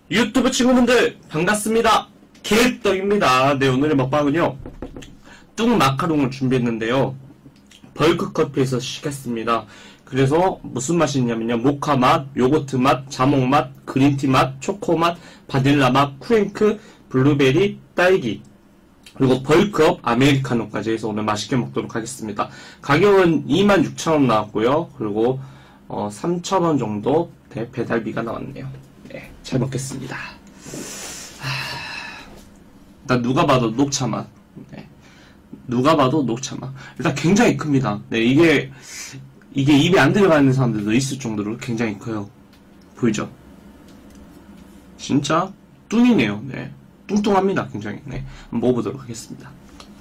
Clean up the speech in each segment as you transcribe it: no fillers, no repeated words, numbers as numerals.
유튜브 친구분들 반갑습니다. 개떡입니다. 네, 오늘의 먹방은요 뚱 마카롱을 준비했는데요, 벌크 커피에서 시켰습니다. 그래서 무슨 맛이 있냐면요, 모카 맛, 요거트 맛, 자몽 맛, 그린티 맛, 초코 맛, 바닐라 맛, 쿠앤크, 블루베리, 딸기, 그리고 벌크업 아메리카노까지 해서 오늘 맛있게 먹도록 하겠습니다. 가격은 26,000원 나왔고요. 그리고 3,000원 정도 배달비가 나왔네요. 네, 잘 먹겠습니다. 일단 누가 봐도 녹차 맛. 네, 누가 봐도 녹차 맛. 일단 굉장히 큽니다. 네, 이게 입에 안 들어가는 사람들도 있을 정도로 굉장히 커요. 보이죠? 진짜 뚱이네요. 네, 뚱뚱합니다. 굉장히. 네, 한번 먹어보도록 하겠습니다.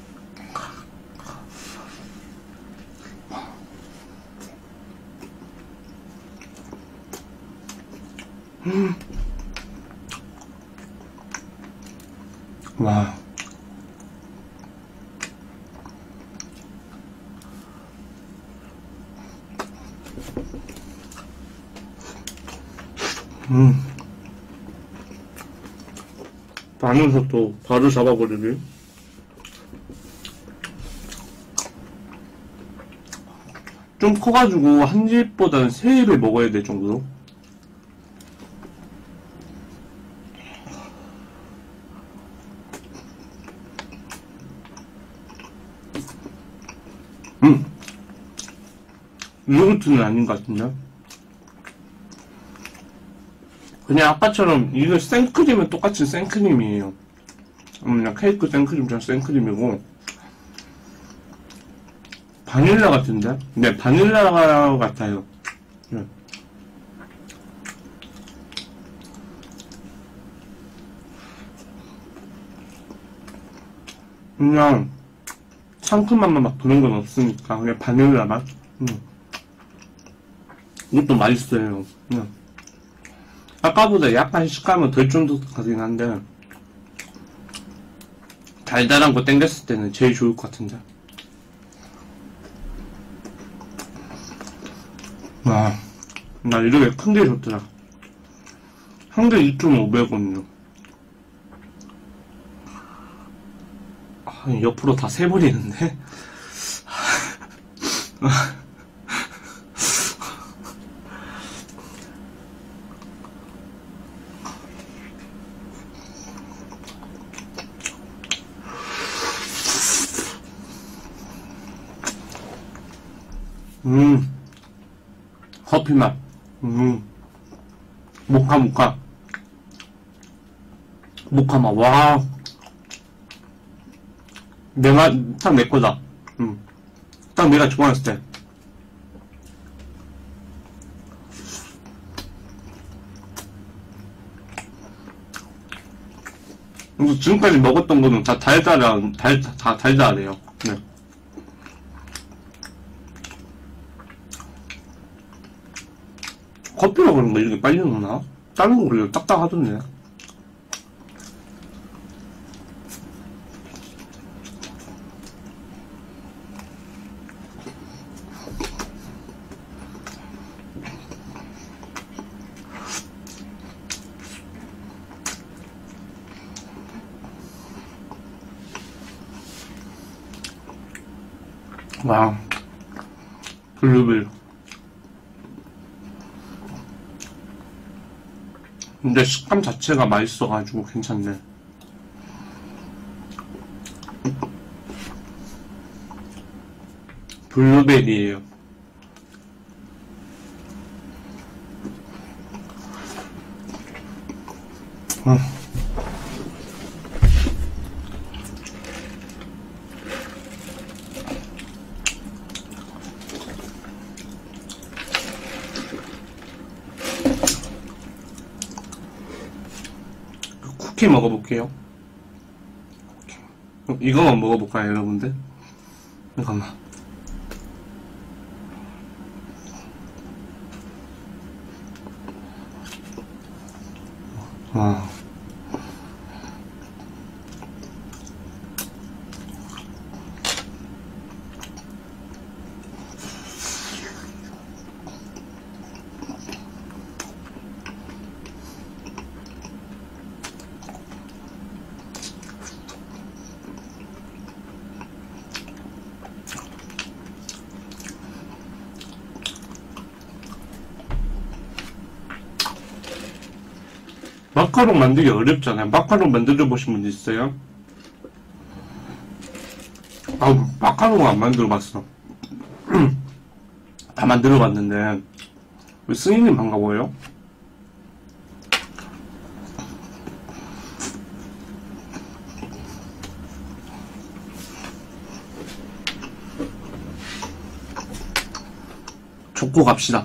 와. 반은 또 바로 잡아버리네. 좀 커가지고 한 입보다는 세 입을 먹어야 될 정도로. 요거트는 아닌 것 같은데? 그냥 아까처럼 이거 생크림은 똑같이 생크림이에요. 그냥 케이크 생크림처럼 생크림이고, 바닐라 같은데? 네, 바닐라 같아요. 네. 그냥 상큼한 맛 막 그런 건 없으니까 그냥 바닐라 맛. 이것도 맛있어요. 아까보다 약간 식감은 덜 쫀득하긴 한데 달달한 거 땡겼을 때는 제일 좋을 것 같은데. 와, 나 이렇게 큰 게 좋더라. 한 개 2,500원이요. 옆으로 다 세버리는데? 커피 맛. 모카 맛. 와, 딱 내 거다. 딱 내가 좋아했을 때. 그래서 지금까지 먹었던 거는 다 다 달달해요. 네. 커피가 그런가 이렇게 빨리 녹나? 다른 거 그래도 딱딱하던데. 와, 블루베리. 근데 식감 자체가 맛있어가지고 괜찮네. 블루베리예요. 쿠키 먹어볼게요. 이거만 먹어볼까요, 여러분들? 잠깐만. 와. 마카롱 만들기 어렵잖아요. 마카롱 만들어 보신 분 있어요? 아, 마카롱 안 만들어 봤어. 다 만들어 봤는데, 왜 스님님 반가워요? 좁고 갑시다.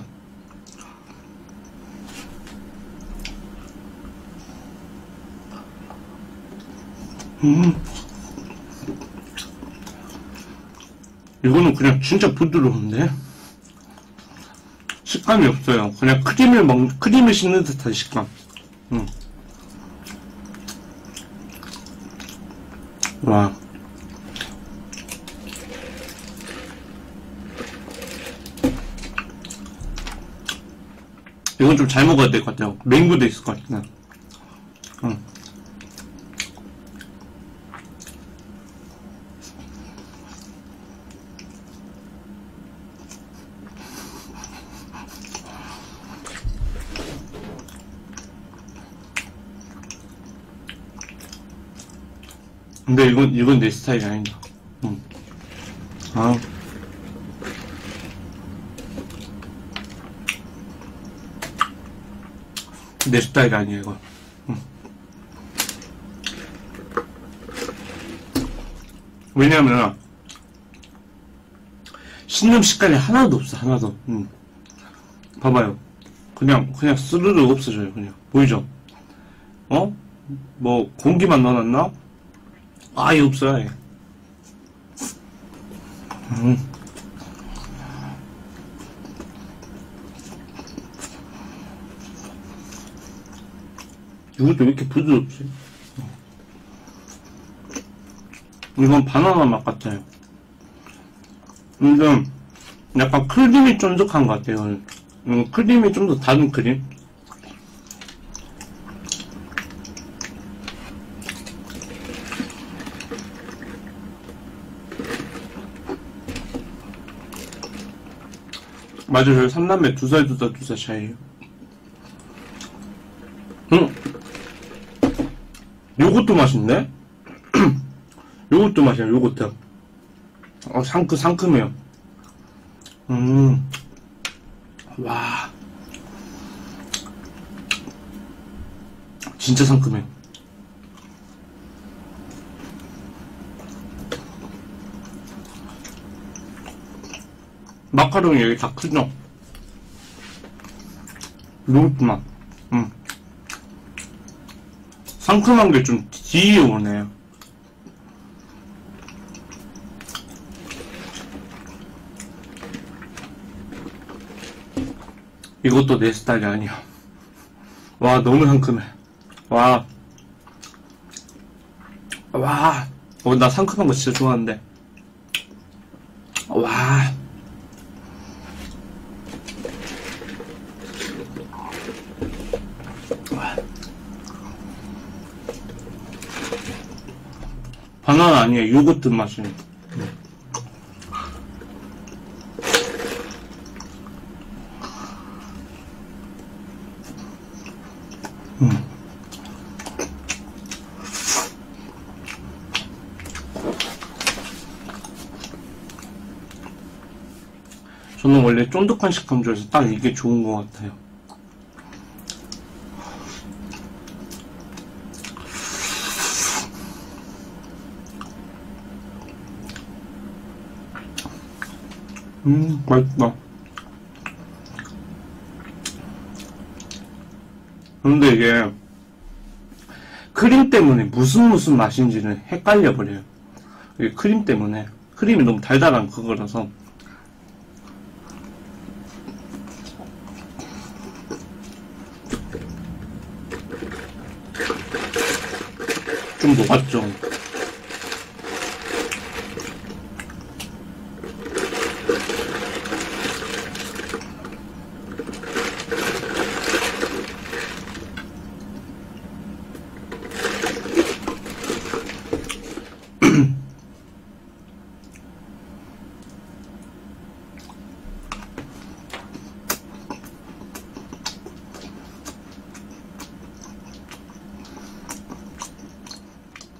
이거는 그냥 진짜 부드러운데? 식감이 없어요. 그냥 크림을 씹는 듯한 식감. 와. 이건 좀 잘 먹어야 될 것 같아요. 맹구도 있을 것 같아. 근데 이건 내 스타일이 아니다. 아. 내 스타일이 아니야, 이거. 왜냐면, 씹는 식감이 하나도 없어, 하나도. 봐봐요. 그냥 스르르 없어져요, 그냥. 보이죠? 뭐, 공기만 넣어놨나? 아예 없어요, 아예. 이것도 왜 이렇게 부드럽지? 이건 바나나 맛 같아요. 근데 약간 크림이 쫀득한 것 같아요. 크림이 좀 더 다른 크림? 맞아요. 저희 3남매 2살 차이에요. 요것도 맛있네? 요것도 맛이야, 요거트. 상큼해요. 와. 진짜 상큼해. 마카롱이 여기 다 크죠? 요거트 맛. 상큼한 게 좀 뒤에 오네요. 이것도 내 스타일이 아니야. 와, 너무 상큼해. 와. 나 상큼한 거 진짜 좋아하는데. 와. 바나나 아니에요. 요거트 맛이. 저는 원래 쫀득한 식감 좋아해서 딱 이게 좋은 것 같아요. 맛있다. 근데 이게 크림 때문에 무슨 맛인지는 헷갈려버려요. 이게 크림 때문에. 크림이 너무 달달한 그거라서. 좀 녹았죠.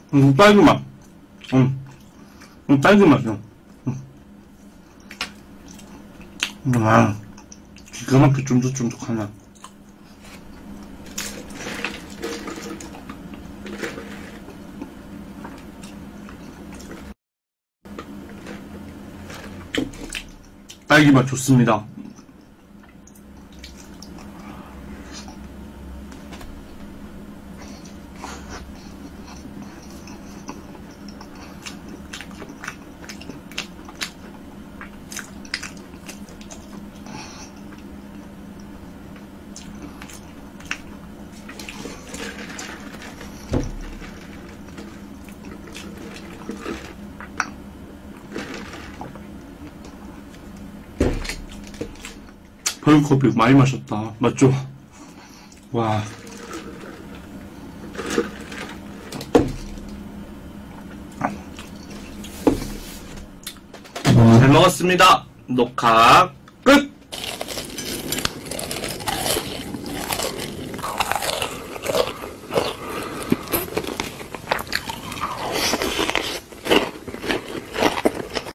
딸기 맛. 딸기 맛이요. 기가 막히게 쫀득쫀득하네. 딸기 맛 좋습니다. 벌크커피 많이 마셨다. 맞죠? 와. 잘 먹었습니다. 녹화